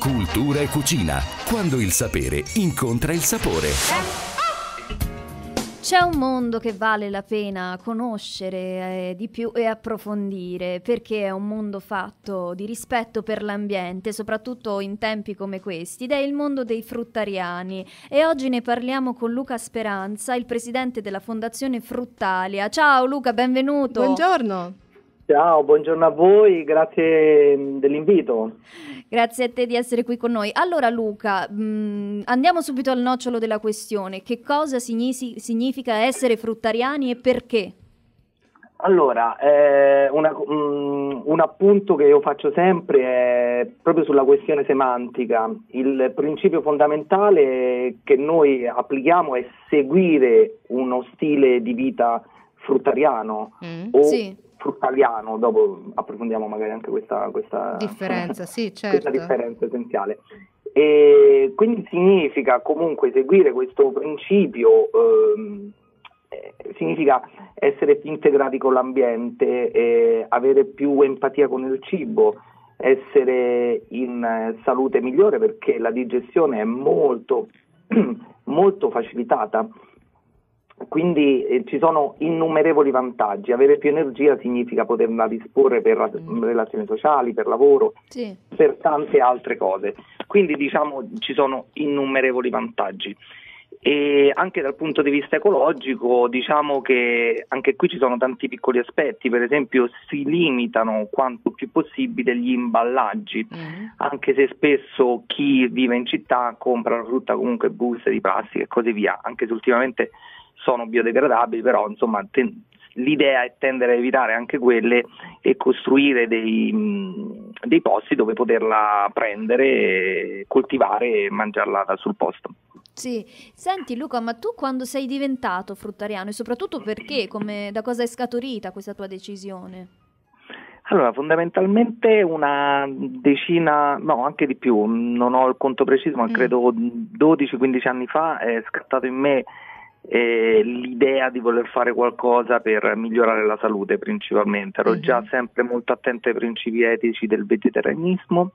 Cultura e cucina, quando il sapere incontra il sapore. C'è un mondo che vale la pena conoscere di più e approfondire, perché è un mondo fatto di rispetto per l'ambiente, soprattutto in tempi come questi, ed è il mondo dei fruttariani. E oggi ne parliamo con Luca Speranza, il presidente della Fondazione Fruttalia. Ciao Luca, benvenuto. Buongiorno. Ciao, buongiorno a voi, grazie dell'invito. Grazie a te di essere qui con noi. Allora Luca, andiamo subito al nocciolo della questione. Che cosa significa essere fruttariani e perché? Allora, un appunto che io faccio sempre è proprio sulla questione semantica. Il principio fondamentale che noi applichiamo è seguire uno stile di vita fruttariano Sì. fruttaliano, dopo approfondiamo magari anche questa Differenza, sì, certo. questa differenza essenziale. E quindi significa comunque seguire questo principio, significa essere più integrati con l'ambiente, avere più empatia con il cibo, essere in salute migliore perché la digestione è molto, molto facilitata. Quindi ci sono innumerevoli vantaggi. Avere più energia significa poterla disporre per relazioni sociali, per lavoro, Sì. per tante altre cose. Quindi diciamo ci sono innumerevoli vantaggi. E anche dal punto di vista ecologico diciamo che anche qui ci sono tanti piccoli aspetti, per esempio si limitano quanto più possibile gli imballaggi, anche se spesso chi vive in città compra la frutta comunque buste di plastica e così via, anche se ultimamente sono biodegradabili, però insomma l'idea è tendere a evitare anche quelle e costruire dei posti dove poterla prendere, coltivare e mangiarla sul posto. Sì, senti Luca, ma tu quando sei diventato fruttariano e soprattutto perché, da cosa è scaturita questa tua decisione? Allora, fondamentalmente una decina, no, anche di più, non ho il conto preciso, ma credo 12-15 anni fa è scattato in me l'idea di voler fare qualcosa per migliorare la salute principalmente. Ero già sempre molto attento ai principi etici del vegetarianismo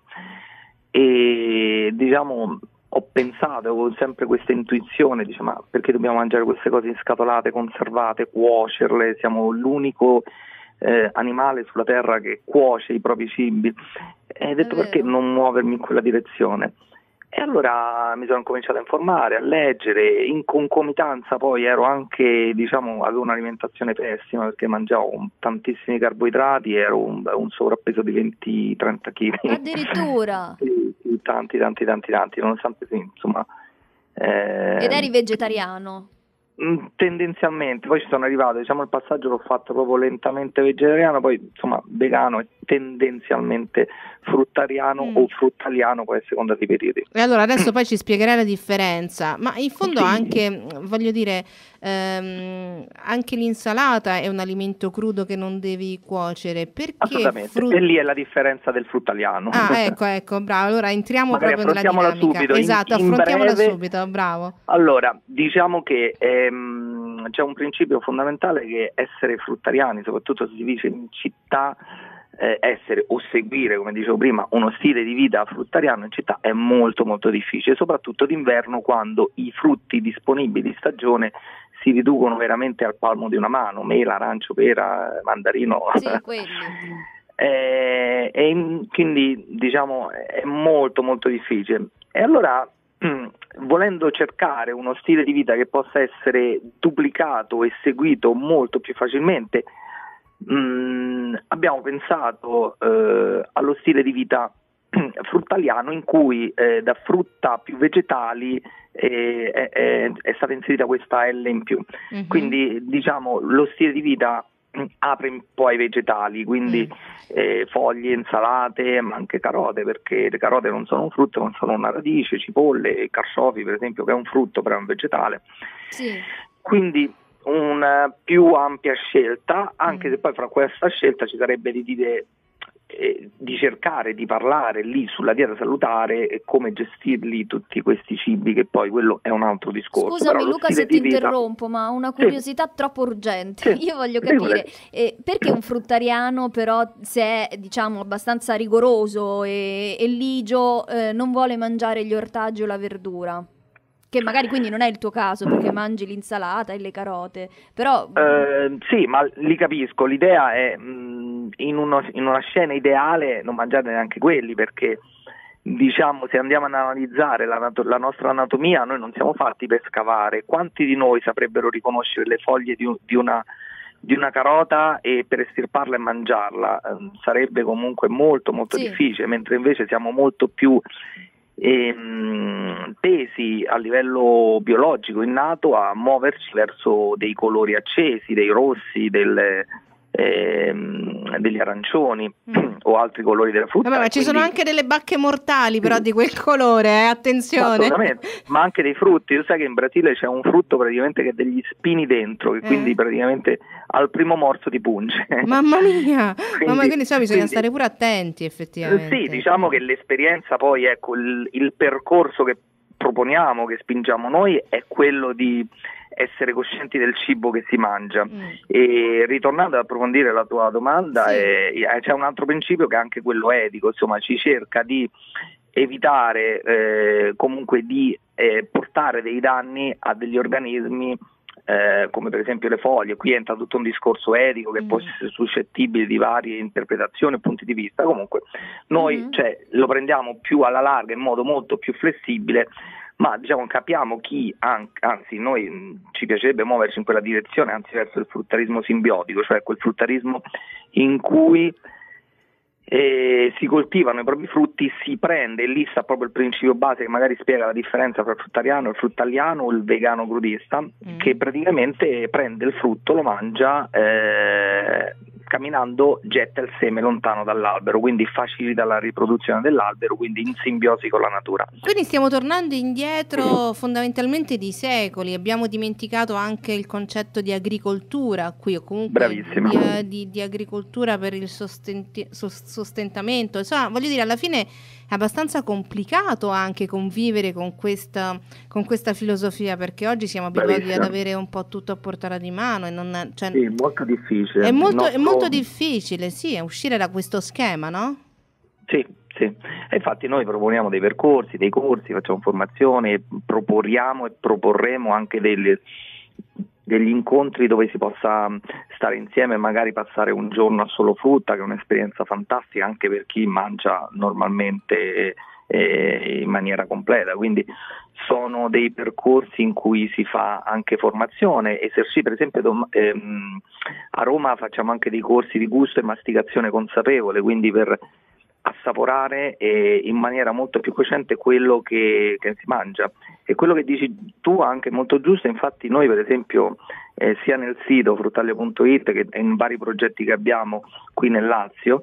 e diciamo ho pensato, avevo sempre questa intuizione, dice ma perché dobbiamo mangiare queste cose inscatolate, conservate, cuocerle, siamo l'unico animale sulla terra che cuoce i propri cibi, e ho detto perché non muovermi in quella direzione. E allora mi sono cominciato a informare, a leggere, in concomitanza poi ero anche, avevo un'alimentazione pessima perché mangiavo tantissimi carboidrati, ero un sovrappeso di 20-30 kg. Addirittura? Sì, tanti, nonostante sì, insomma. Ed eri vegetariano? Tendenzialmente, poi ci sono arrivato, il passaggio l'ho fatto proprio lentamente vegetariano, poi insomma vegano e tendenzialmente fruttariano o fruttaliano, poi a seconda dei periodi. E allora adesso poi ci spiegherai la differenza, ma in fondo Sì. anche, voglio dire, anche l'insalata è un alimento crudo che non devi cuocere, perché? Assolutamente, e lì è la differenza del fruttaliano. Ah, ecco, bravo, allora entriamo Magari proprio nella dinamica. subito, esatto, in affrontiamola breve. subito, bravo. Allora, diciamo che c'è un principio fondamentale che essere fruttariani, soprattutto se si dice in città, essere o seguire, come dicevo prima, uno stile di vita fruttariano in città è molto molto difficile, soprattutto d'inverno quando i frutti disponibili di stagione si riducono veramente al palmo di una mano, mela, arancio, pera, mandarino. Sì, quelli. Quindi diciamo è molto molto difficile. E allora volendo cercare uno stile di vita che possa essere duplicato e seguito molto più facilmente, abbiamo pensato allo stile di vita fruttaliano in cui da frutta più vegetali è stata inserita questa L in più. Quindi diciamo lo stile di vita apre un po' ai vegetali, quindi foglie, insalate, ma anche carote, perché le carote non sono un frutto, non sono una radice, cipolle, carciofi per esempio, che è un frutto però è un vegetale. Sì. Quindi una più ampia scelta, anche se poi fra questa scelta ci sarebbe di dire di cercare di parlare lì sulla dieta salutare e come gestirli tutti questi cibi, che poi quello è un altro discorso. Scusami Però Luca se ti interrompo, ma ho una curiosità troppo urgente. Io voglio capire perché un fruttariano, però, se è diciamo abbastanza rigoroso e ligio, non vuole mangiare gli ortaggi o la verdura? Che magari quindi non è il tuo caso perché mangi l'insalata e le carote, però... Sì, ma li capisco, l'idea è in una scena ideale non mangiate neanche quelli, perché diciamo se andiamo ad analizzare la nostra anatomia, noi non siamo fatti per scavare. Quanti di noi saprebbero riconoscere le foglie di una carota e per estirparla e mangiarla? Sarebbe comunque molto molto difficile, mentre invece siamo molto più tesi a livello biologico innato a muoverci verso dei colori accesi, dei rossi, degli arancioni o altri colori della frutta. Vabbè, ma ci sono anche delle bacche mortali però di quel colore, attenzione. Assolutamente, ma anche dei frutti. Tu sai che in Brasile c'è un frutto praticamente che ha degli spini dentro, che quindi praticamente al primo morso ti punge. Mamma mia, quindi bisogna stare pure attenti effettivamente. Sì, diciamo che l'esperienza poi, ecco, il percorso che proponiamo, che spingiamo noi, è quello di essere coscienti del cibo che si mangia. E ritornando ad approfondire la tua domanda, c'è un altro principio che è anche quello etico, insomma ci cerca di evitare comunque di portare dei danni a degli organismi come per esempio le foglie. Qui entra tutto un discorso etico che può essere suscettibile di varie interpretazioni e punti di vista. Comunque noi lo prendiamo più alla larga, in modo molto più flessibile, ma diciamo capiamo anzi noi ci piacerebbe muoverci in quella direzione, anzi verso il fruttarismo simbiotico, cioè quel fruttarismo in cui si coltivano i propri frutti, si prende, e lì sta proprio il principio base che magari spiega la differenza tra il fruttariano, il fruttaliano o il vegano crudista, che praticamente prende il frutto, lo mangia, camminando getta il seme lontano dall'albero, quindi facilita la riproduzione dell'albero, quindi in simbiosi con la natura. Quindi stiamo tornando indietro fondamentalmente di secoli, abbiamo dimenticato anche il concetto di agricoltura qui, o comunque di agricoltura per il sostentamento. Insomma, voglio dire, alla fine è abbastanza complicato anche convivere con questa filosofia, perché oggi siamo abituati ad avere un po' tutto a portata di mano e non, cioè, sì, molto difficile. È molto difficile, sì, uscire da questo schema, no? Sì. E infatti noi proponiamo dei percorsi, dei corsi, facciamo formazione, proponiamo e proporremo anche degli incontri dove si possa stare insieme e magari passare un giorno a solo frutta, che è un'esperienza fantastica anche per chi mangia normalmente in maniera completa. Quindi sono dei percorsi in cui si fa anche formazione, esercizi. Per esempio a Roma facciamo anche dei corsi di gusto e masticazione consapevole, quindi per assaporare in maniera molto più cosciente quello che si mangia. E quello che dici tu anche molto giusto. Infatti noi per esempio sia nel sito fruttalia.it che in vari progetti che abbiamo qui nel Lazio,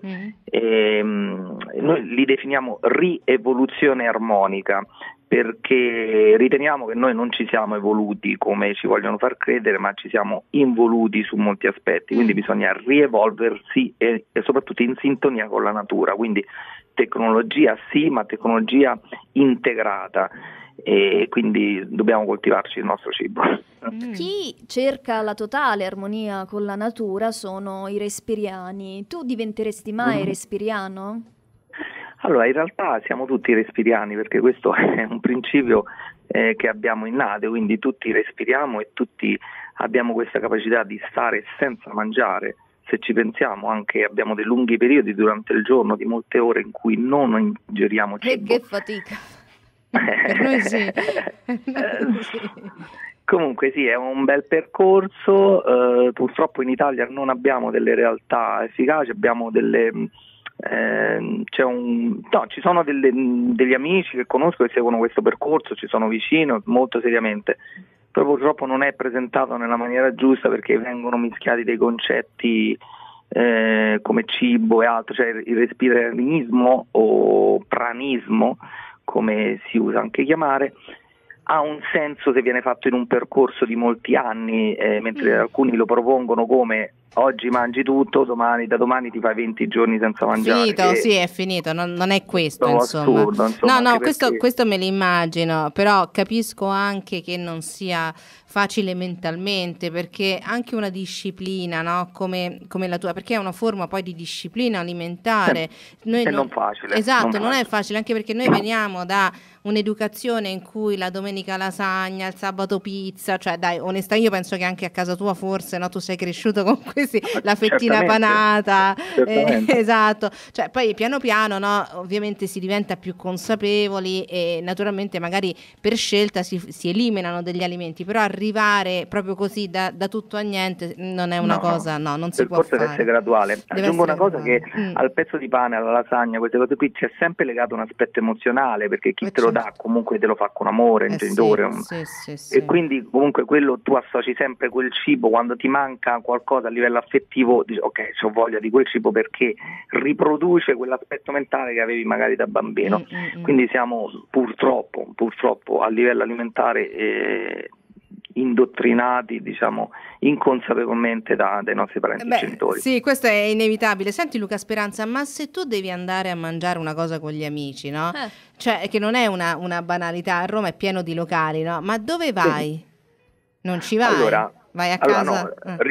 noi li definiamo rievoluzione armonica, perché riteniamo che noi non ci siamo evoluti come ci vogliono far credere, ma ci siamo involuti su molti aspetti, quindi bisogna rievolversi e soprattutto in sintonia con la natura, quindi tecnologia sì, ma tecnologia integrata, e quindi dobbiamo coltivarci il nostro cibo. Chi cerca la totale armonia con la natura sono i respiriani. Tu diventeresti mai respiriano? Allora, in realtà siamo tutti respiriani, perché questo è un principio che abbiamo innato, quindi tutti respiriamo e tutti abbiamo questa capacità di stare senza mangiare. Se ci pensiamo, anche abbiamo dei lunghi periodi durante il giorno, di molte ore in cui non ingeriamo cibo. Che fatica! Per noi sì. Comunque sì, è un bel percorso, purtroppo in Italia non abbiamo delle realtà efficaci, abbiamo ci sono degli amici che conosco che seguono questo percorso, ci sono vicino molto seriamente, però purtroppo non è presentato nella maniera giusta, perché vengono mischiati dei concetti come cibo e altro, cioè il respiranismo o pranismo, come si usa anche chiamare, ha un senso se viene fatto in un percorso di molti anni, mentre alcuni lo propongono come oggi mangi tutto, da domani ti fai 20 giorni senza mangiare. Finito, sì, è finito, non è questo, insomma. Assurdo, insomma. No, questo me l'immagino, però capisco anche che non sia facile mentalmente, perché anche una disciplina, no? come la tua, perché è una forma poi di disciplina alimentare. Non facile. Esatto, non è facile, anche perché noi veniamo da un'educazione in cui la domenica lasagna, il sabato pizza, cioè dai, onestamente io penso che anche a casa tua forse, no, tu sei cresciuto con questi, la fettina panata, esatto, cioè poi piano piano, no, ovviamente si diventa più consapevoli e naturalmente magari per scelta si eliminano degli alimenti, però arrivare proprio così da tutto a niente non è una cosa, no, non si può fare. Deve essere graduale. Aggiungo una cosa, che al pezzo di pane, alla lasagna, queste cose qui c'è sempre legato un aspetto emozionale, perché chi te lo dà comunque te lo fa con amore, un genitore, sì. E quindi comunque quello tu associ sempre quel cibo, quando ti manca qualcosa a livello affettivo dici ok, ho voglia di quel cibo perché riproduce quell'aspetto mentale che avevi magari da bambino. Quindi siamo purtroppo a livello alimentare indottrinati, diciamo, inconsapevolmente dai nostri parenti genitori. Sì, questo è inevitabile. Senti Luca Speranza, ma se tu devi andare a mangiare una cosa con gli amici, no? Cioè, che non è una banalità, a Roma è pieno di locali, no? Ma dove vai? Sì. Non ci vai? Allora, vai a casa?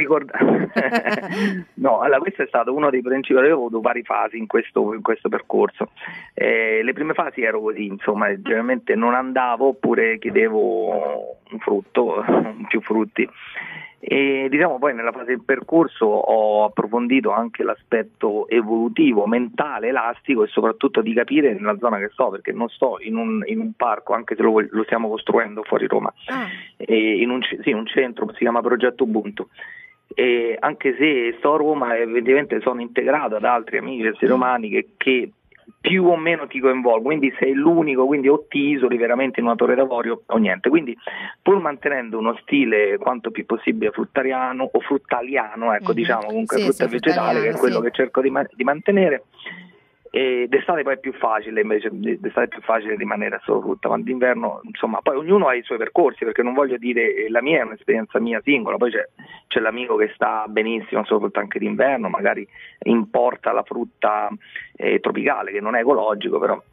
No, allora questo è stato uno dei principali. Io ho avuto varie fasi in questo percorso. Le prime fasi ero così, insomma, generalmente non andavo oppure chiedevo un frutto, più frutti. E diciamo poi nella fase del percorso ho approfondito anche l'aspetto evolutivo, mentale, elastico, e soprattutto di capire nella zona che sto, perché non sto in un parco, anche se lo stiamo costruendo fuori Roma, in un centro, si chiama Progetto Ubuntu. E anche se sto a Roma, evidentemente sono integrato ad altri amici esseri umani che più o meno ti coinvolgo, quindi sei l'unico, quindi o ti isoli veramente in una torre d'avorio o niente. Quindi pur mantenendo uno stile quanto più possibile fruttariano o fruttaliano, ecco, diciamo comunque frutta e vegetale, che è quello che cerco di mantenere. E d'estate poi è più facile, invece d'estate è più facile rimanere solo frutta, ma d'inverno, insomma, poi ognuno ha i suoi percorsi, perché non voglio dire, la mia è un'esperienza mia singola, poi c'è l'amico che sta benissimo solo frutta anche d'inverno, magari importa la frutta tropicale, che non è ecologico, però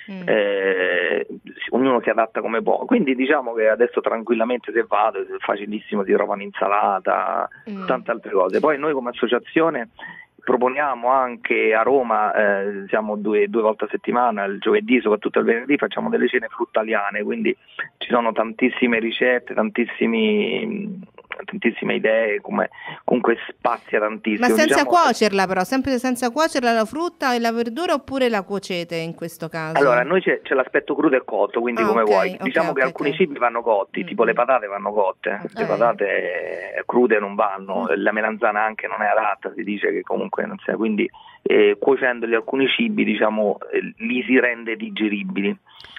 ognuno si adatta come può. Quindi diciamo che adesso tranquillamente, se vado, è facilissimo, si trova un'insalata, tante altre cose. Poi noi come associazione proponiamo anche a Roma, siamo due volte a settimana, il giovedì, soprattutto il venerdì, facciamo delle cene fruttaliane, quindi ci sono tantissime ricette, tantissime idee, comunque spazia tantissimo. Ma senza cuocerla, però, sempre senza cuocerla la frutta e la verdura, oppure la cuocete in questo caso? Allora, noi c'è l'aspetto crudo e cotto, quindi come vuoi. Diciamo che alcuni cibi vanno cotti, tipo le patate vanno cotte, le patate crude non vanno, la melanzana anche non è adatta, si dice che comunque non sia, quindi cuocendoli alcuni cibi, diciamo, li si rende digeribili.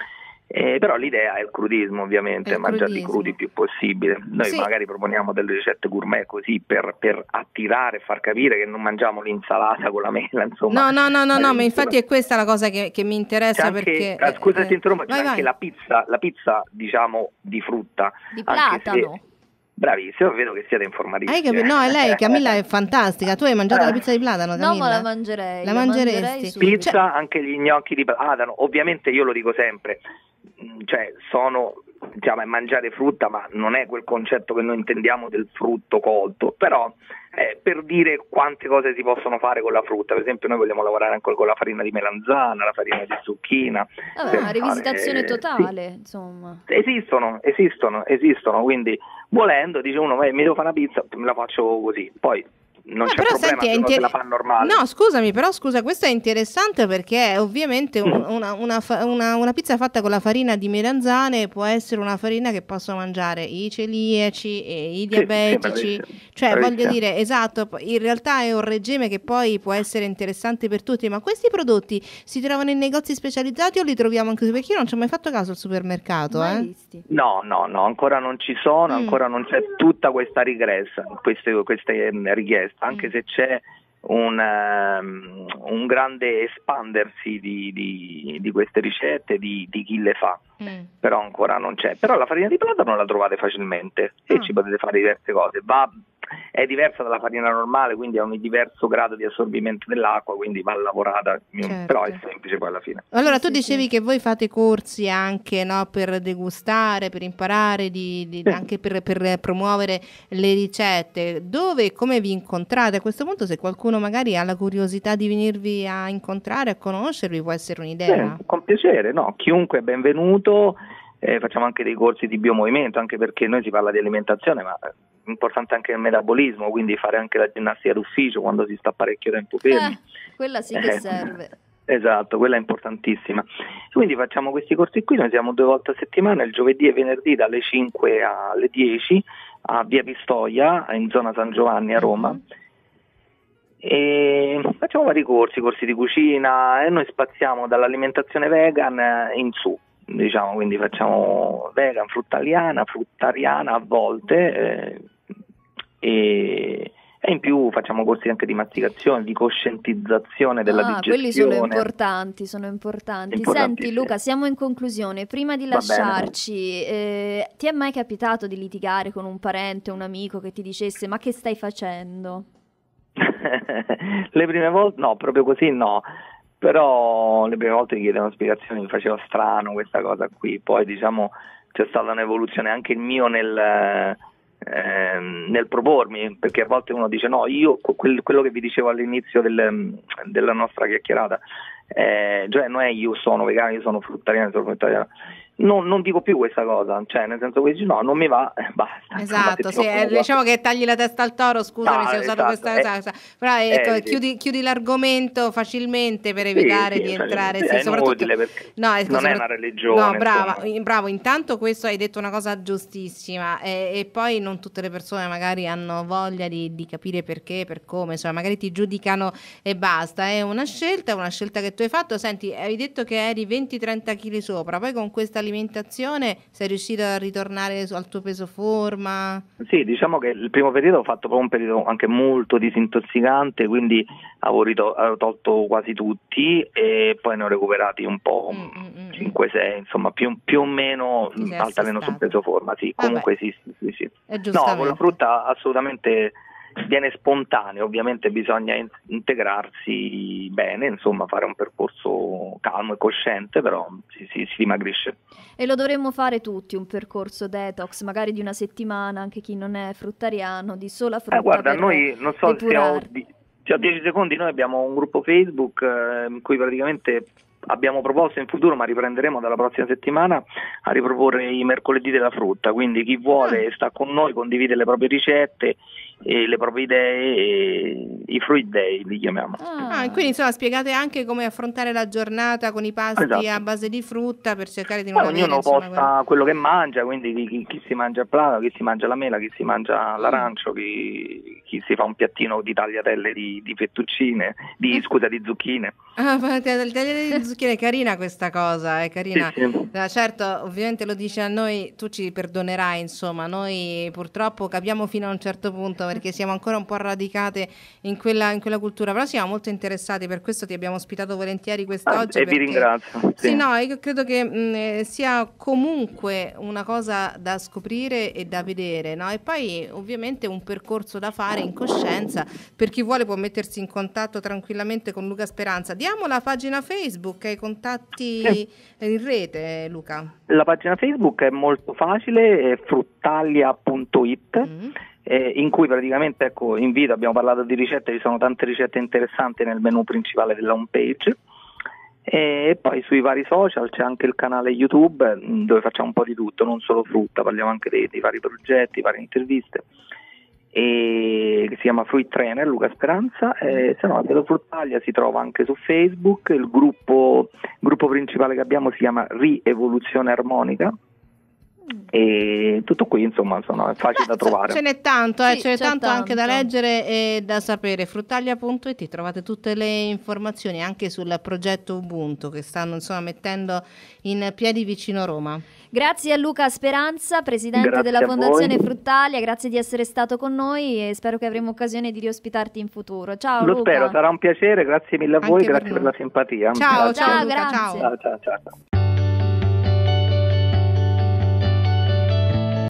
Però l'idea è il crudismo, ovviamente, mangiarli crudi il più possibile. Noi magari proponiamo delle ricette gourmet così per attirare e far capire che non mangiamo l'insalata con la mela, insomma. No, ma infatti è questa la cosa che mi interessa, anche, perché scusa se ti interrompo, c'è anche la pizza, diciamo, di frutta, di platano. Bravissimo, vedo che siete informatissimi. No, è lei, Camilla è fantastica. Tu hai mangiato la pizza di platano, Camilla? No, ma la mangerei. La mangeresti? Pizza, anche gli gnocchi di platano. Ovviamente io lo dico sempre, cioè diciamo, è mangiare frutta, ma non è quel concetto che noi intendiamo del frutto colto, però per dire quante cose si possono fare con la frutta. Per esempio noi vogliamo lavorare anche con la farina di melanzana, la farina di zucchina. Una rivisitazione totale, insomma. Esistono, quindi volendo, dice uno, mi devo fare una pizza, me la faccio così, poi non c'è problema, se la fa normale. No, scusami, però questo è interessante, perché ovviamente una pizza fatta con la farina di melanzane può essere una farina che possono mangiare i celiaci e i diabetici, voglio dire, esatto, in realtà è un regime che poi può essere interessante per tutti. Ma questi prodotti si trovano in negozi specializzati o li troviamo anche, perché io non ci ho mai fatto caso al supermercato? No, ancora non ci sono, ancora non c'è tutta questa richiesta, anche se c'è un grande espandersi di queste ricette, di chi le fa, però ancora non c'è. Però la farina di platano la trovate facilmente e ci potete fare diverse cose. è diversa dalla farina normale, quindi ha un diverso grado di assorbimento dell'acqua, quindi va lavorata, certo. Però è semplice poi alla fine. Allora tu dicevi che voi fate corsi anche, no, per degustare, per imparare, anche per promuovere le ricette. Dove e come vi incontrate? A questo punto, se qualcuno magari ha la curiosità di venirvi a incontrare, a conoscervi, può essere un'idea. Con piacere, no? Chiunque è benvenuto. Facciamo anche dei corsi di biomovimento, anche perché noi si parla di alimentazione, ma è importante anche il metabolismo, quindi fare anche la ginnastica d'ufficio quando si sta parecchio tempo fermi. Quella sì che serve. Esatto, quella è importantissima. Quindi facciamo questi corsi qui, noi siamo 2 volte a settimana, il giovedì e venerdì dalle 5 alle 10 a Via Pistoia, in zona San Giovanni a Roma. E facciamo vari corsi di cucina e noi spaziamo dall'alimentazione vegan in su. Diciamo, quindi facciamo vegan, fruttariana a volte e in più facciamo corsi anche di masticazione, di coscientizzazione della digestione. Quelli sono importanti. Senti Luca, siamo in conclusione, prima di lasciarci, ti è mai capitato di litigare con un parente, un amico che ti dicesse ma che stai facendo? Le prime volte no, proprio così no. Però le prime volte mi chiedevano spiegazioni, mi faceva strano questa cosa qui, poi diciamo c'è stata un'evoluzione anche il mio nel propormi, perché a volte uno dice no, io quello che vi dicevo all'inizio della nostra chiacchierata, cioè non è io sono vegano, io sono fruttariano, non dico più questa cosa, cioè nel senso che dici no, non mi va, basta. Esatto, sì, diciamo che tagli la testa al toro, scusami se ho usato questa cosa, però ecco, chiudi l'argomento facilmente per evitare di entrare, è soprattutto non è una religione. No, bravo, intanto questo hai detto una cosa giustissima e poi non tutte le persone magari hanno voglia di capire perché, per come, insomma magari ti giudicano e basta, è una scelta che tu hai fatto. Senti, hai detto che eri 20-30 kg sopra, poi con questa alimentazione sei riuscito a ritornare al tuo peso forma? Sì, diciamo che il primo periodo ho fatto proprio un periodo anche molto disintossicante, quindi avevo tolto quasi tutti e poi ne ho recuperati un po', 5-6, insomma più o meno almeno sul peso forma, sì, comunque sì. No, con la frutta assolutamente viene spontaneo, ovviamente bisogna integrarsi bene, insomma fare un percorso calmo e cosciente, però si dimagrisce. E lo dovremmo fare tutti, un percorso detox, magari di una settimana, anche chi non è fruttariano, di sola frutta. Guarda, noi non so se ho 10 secondi, noi abbiamo un gruppo Facebook in cui praticamente abbiamo proposto in futuro, ma riprenderemo dalla prossima settimana, a riproporre i mercoledì della frutta, quindi chi vuole sta con noi, condivide le proprie ricette e le proprie idee, i fruit day li chiamiamo. Quindi insomma spiegate anche come affrontare la giornata con i pasti a base di frutta per cercare di non avere, ognuno posta quello che mangia, quindi chi si mangia il plano, chi si mangia la mela, chi si mangia l'arancio, chi si fa un piattino di tagliatelle di fettuccine, di zucchine. Tagliatelle di zucchine, è carina questa cosa, è carina. Sì. Certo, ovviamente lo dici a noi, tu ci perdonerai, insomma, noi purtroppo capiamo fino a un certo punto perché siamo ancora un po' radicate in quella cultura, però siamo molto interessati, per questo ti abbiamo ospitato volentieri quest'oggi. Vi ringrazio. Sì, no, io credo che sia comunque una cosa da scoprire e da vedere, no? E poi ovviamente un percorso da fare in coscienza, per chi vuole può mettersi in contatto tranquillamente con Luca Speranza. Diamo la pagina Facebook e i contatti in rete, Luca. La pagina Facebook è molto facile, è fruttalia.it. In cui praticamente invito, abbiamo parlato di ricette, ci sono tante ricette interessanti nel menu principale della home page e poi sui vari social c'è anche il canale YouTube dove facciamo un po' di tutto, non solo frutta, parliamo anche dei vari progetti, varie interviste, e che si chiama Fruit Trainer Luca Speranza, e se no della Fruttalia si trova anche su Facebook. Il gruppo principale che abbiamo si chiama Rievoluzione Armonica. E tutto qui insomma è facile da trovare. Ce n'è tanto, ce n'è tanto anche da leggere e da sapere. Fruttalia.it, trovate tutte le informazioni anche sul progetto Ubuntu che stanno mettendo in piedi vicino Roma. Grazie a Luca Speranza, presidente della Fondazione Fruttalia, grazie di essere stato con noi e spero che avremo occasione di riospitarti in futuro. Ciao Luca. Lo spero, sarà un piacere, grazie mille a voi, grazie per la simpatia. Ciao, Luca, grazie. Ciao.